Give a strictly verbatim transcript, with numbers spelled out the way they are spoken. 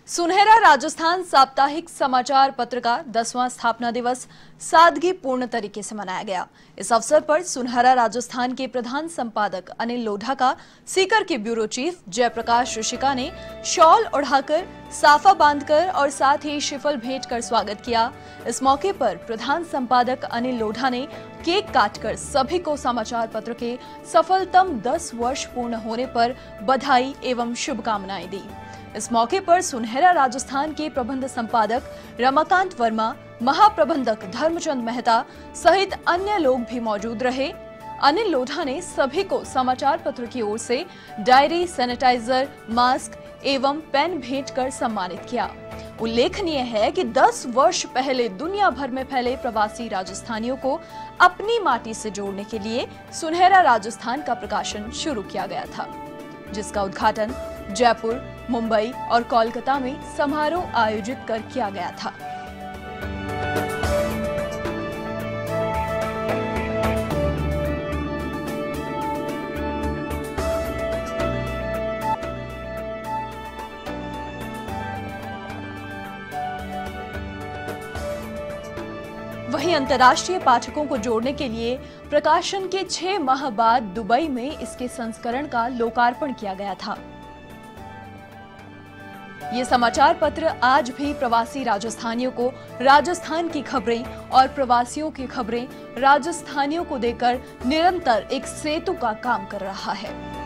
सुनहरा राजस्थान साप्ताहिक समाचार पत्र का दसवां स्थापना दिवस सादगी पूर्ण तरीके से मनाया गया। इस अवसर पर सुनहरा राजस्थान के प्रधान संपादक अनिल लोढ़ा का सीकर के ब्यूरो चीफ जयप्रकाश ऋषिका ने शॉल ओढ़ाकर, साफा बांधकर और साथ ही शिफल भेंट कर स्वागत किया। इस मौके पर प्रधान संपादक अनिल लोढ़ा ने केक काटकर सभी को समाचार पत्र के सफलतम दस वर्ष पूर्ण होने पर बधाई एवं शुभकामनाएं दी। इस मौके पर सुनहरा राजस्थान के प्रबंध संपादक रमाकांत वर्मा, महाप्रबंधक धर्मचंद मेहता सहित अन्य लोग भी मौजूद रहे। अनिल लोढ़ा ने सभी को समाचार पत्र की ओर से डायरी, सैनिटाइजर, मास्क एवं पेन भेंट कर सम्मानित किया। उल्लेखनीय है कि दस वर्ष पहले दुनिया भर में फैले प्रवासी राजस्थानियों को अपनी माटी से जोड़ने के लिए सुनहरा राजस्थान का प्रकाशन शुरू किया गया था, जिसका उद्घाटन जयपुर, मुंबई और कोलकाता में समारोह आयोजित कर किया गया था। वहीं अंतर्राष्ट्रीय पाठकों को जोड़ने के लिए प्रकाशन के छह माह बाद दुबई में इसके संस्करण का लोकार्पण किया गया था। ये समाचार पत्र आज भी प्रवासी राजस्थानियों को राजस्थान की खबरें और प्रवासियों की खबरें राजस्थानियों को देकर निरंतर एक सेतु का काम कर रहा है।